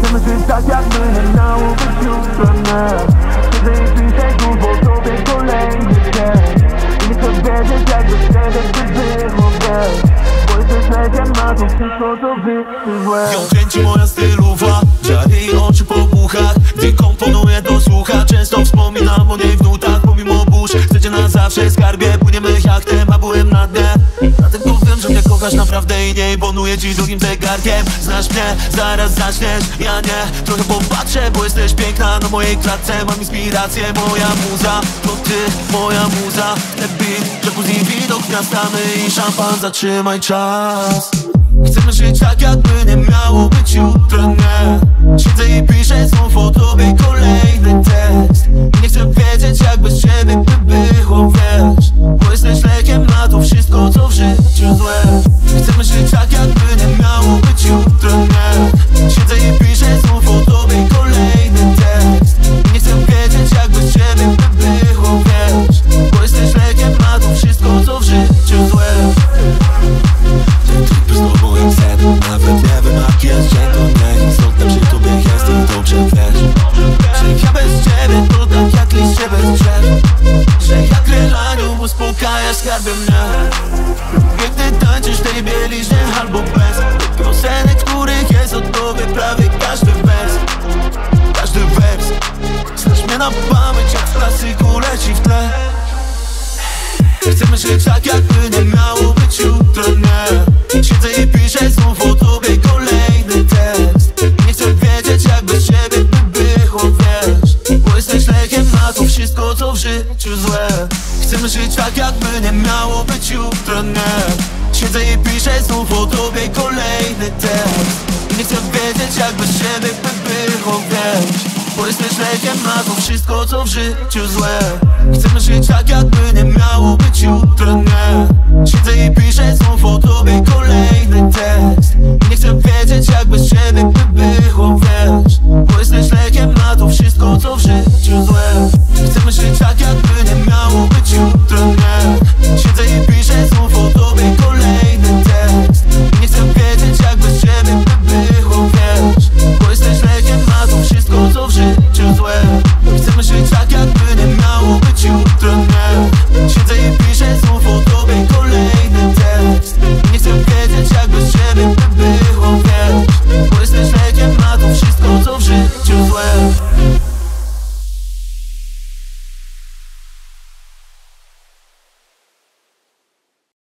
Chcemy żyć tak jakby nie miało być jutro, nie. Siedzę i piszę znów o tobie kolejny dzień. I nie chcę wiedzieć jak bez ciebie by było, wiesz. Bo jesteś lekiem na to wszystko co wysyłeś. Ją kręci moja stylowa, dziary jej oczy po buchach. Gdy komponuję to słucha, często wspominam o niej w nutach. Pomimo burz, chcecie na zawsze skarbie. Płyniemy jachtem, a byłem na dnie. Dlatego wiem, że mnie kochasz naprawdę i nie imponuję ci drugim zegarkiem. Znasz mnie, zaraz zaczniesz, ja nie. Trochę popatrzę, bo jesteś piękna na mojej klatce. Mam inspirację, moja muza. To ty, moja muza. Lepiej, jacuzzi, widok miasta, my i szampan, zatrzymaj czas. Chcemy żyć tak jakby nie miało być jutro, nie. Siedzę i piszę znów o tobie kolejny tekst. I nie chcę wiedzieć jak bez ciebie by było, wiesz. Bo jesteś lekiem na to wszystko co w życiu złe. Chcemy żyć tak jakby nie miało być jutro, nie. Siedzę i piszę znów o tobie kolejny tekst. I nie chcę wiedzieć jak bez ciebie by było, wiesz. Bo jesteś lekiem na to wszystko co w życiu złe. Nawet nie wiem jak jest dzień to nie. Stąd przy tobie jest i dobrze wiesz, że ja bez ciebie to tak jak liście bez drzew. Że jak relanium uspokajasz skarbie mnie. Gdy tańczysz tej bieliźnie albo bez piosenek, których jest od tobie prawie każdy wers. Każdy wers. Znasz mnie na pamięć jak w klasyku leci w tle. Chcemy żyć tak jakby nie miało być jutro, nie. Siedzę i piszę znów o tobie kolejny tekst. I nie chcę wiedzieć jak bez ciebie by było, wiesz. Bo jesteś lekiem na to wszystko co w życiu złe. Chcemy żyć tak jakby nie miało być jutro, nie. Siedzę i piszę znów o tobie kolejny tekst. I nie chcę wiedzieć jak bez ciebie by było, wiesz. Bo jesteś lekiem na to wszystko co w życiu złe. Chcemy żyć tak jakby nie miało być jutro, nie. Siedzę i piszę znów o tobie kolejny tekst.